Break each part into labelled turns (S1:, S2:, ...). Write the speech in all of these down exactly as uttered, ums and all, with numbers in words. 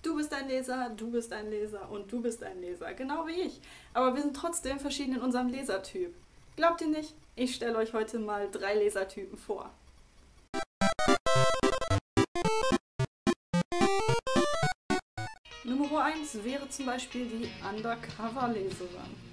S1: Du bist ein Leser, du bist ein Leser und du bist ein Leser, genau wie ich. Aber wir sind trotzdem verschieden in unserem Lesertyp. Glaubt ihr nicht? Ich stelle euch heute mal drei Lesertypen vor. Nummer eins wäre zum Beispiel die Undercover-Leserin.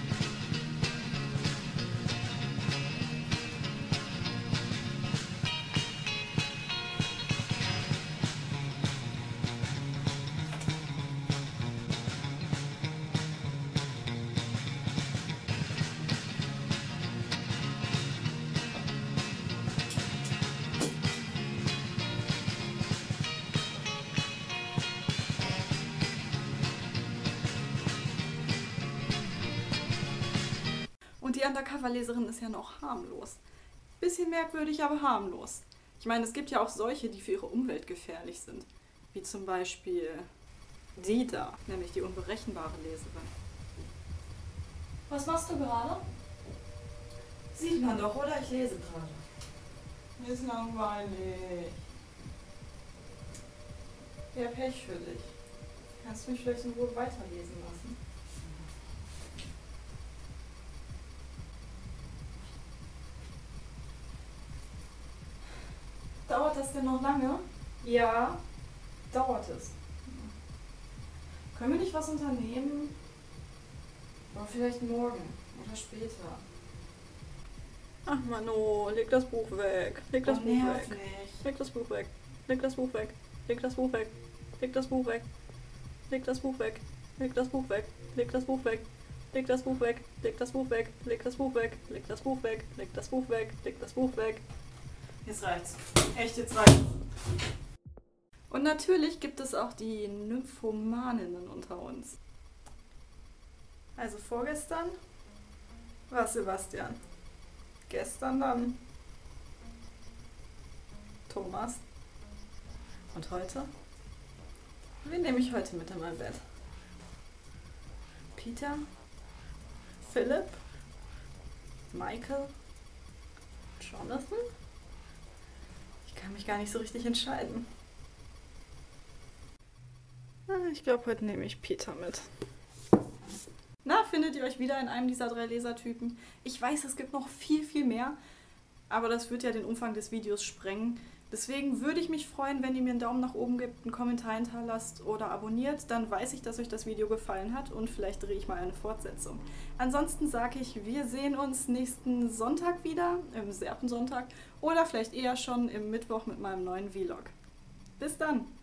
S1: Und die Undercover-Leserin ist ja noch harmlos. Bisschen merkwürdig, aber harmlos. Ich meine, es gibt ja auch solche, die für ihre Umwelt gefährlich sind. Wie zum Beispiel die da, nämlich die unberechenbare Leserin.
S2: Was machst du gerade?
S1: Sieht man doch, oder? Ich lese gerade. Mir ist langweilig. Ja, Pech für dich. Kannst du mich vielleicht in Ruhe weiterlesen lassen? Dauert das denn noch lange? Ja, dauert es. Können wir nicht was unternehmen? Oder vielleicht morgen oder später. Ach Mano, leg das Buch weg. Leg das
S3: Oh,
S1: Buch
S3: nerv
S1: weg.
S3: nicht.
S1: Leg das Buch weg. Leg das Buch weg. Leg das Buch weg. Leg das Buch weg. Leg das Buch weg. Leg das Buch weg. Leg das Buch weg. Leg das Buch weg. Leg das Buch weg. Leg das Buch weg. Leg das Buch weg. Leg das Buch weg. Leg das Buch weg. Jetzt reicht's. Echt, jetzt reicht's. Und natürlich gibt es auch die Nymphomaninnen unter uns. Also vorgestern war Sebastian. Gestern dann Thomas. Und heute? Wen nehme ich heute mit in mein Bett? Peter? Philipp? Michael? Jonathan? Ich kann mich gar nicht so richtig entscheiden. Ich glaube, heute nehme ich Peter mit. Na, findet ihr euch wieder in einem dieser drei Lesertypen? Ich weiß, es gibt noch viel, viel mehr, aber das wird ja den Umfang des Videos sprengen. Deswegen würde ich mich freuen, wenn ihr mir einen Daumen nach oben gebt, einen Kommentar hinterlasst oder abonniert. Dann weiß ich, dass euch das Video gefallen hat und vielleicht drehe ich mal eine Fortsetzung. Ansonsten sage ich, wir sehen uns nächsten Sonntag wieder, im Serpensonntag, oder vielleicht eher schon im Mittwoch mit meinem neuen Vlog. Bis dann!